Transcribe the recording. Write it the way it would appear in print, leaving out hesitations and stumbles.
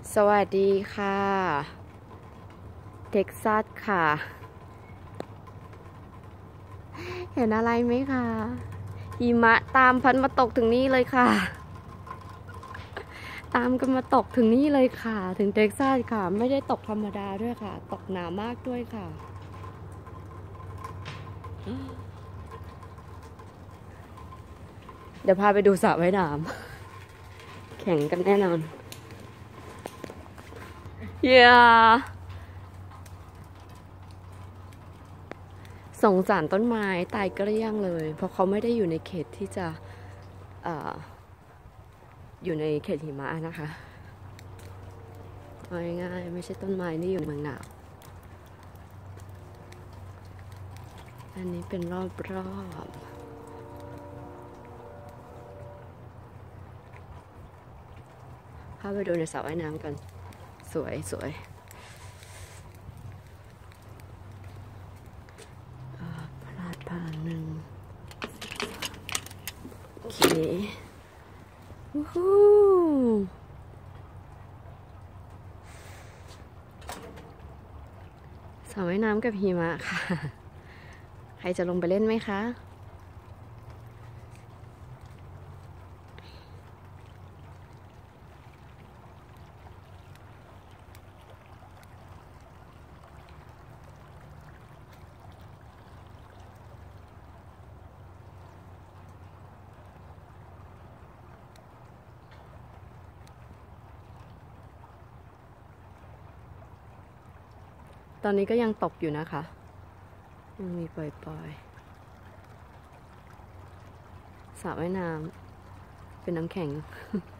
สวัสดีค่ะ เท็กซัสค่ะ เห็นอะไรไหมคะหิมะตามพัดมาตกถึงนี่เลยค่ะ ตามกันมาตกถึงนี่เลยค่ะ ถึงเท็กซัสค่ะ ไม่ได้ตกธรรมดาด้วยค่ะ ตกหนามากด้วยค่ะ เดี๋ยวพาไปดูสระว่ายน้ำ แข่งกันแน่นอนสงสารต้นไม้ตายเกลี้ยงเลย เพราะเขาไม่ได้อยู่ในเขตที่จะอยู่ในเขตหิมะนะคะเอาง่ายๆไม่ใช่ต้นไม้ที่อยู่ในเมืองหนาวอันนี้เป็นรอบพาไปดูในสระว่ายน้ำกันสวยพลาดพางหนึ่งโอเควู้ฮู้สระว่ายน้ำกับหิมะค่ะใครจะลงไปเล่นไหมคะตอนนี้ก็ยังตกอยู่นะคะยังมีปล่อยๆสระว่ายน้ำเป็นน้ำแข็ง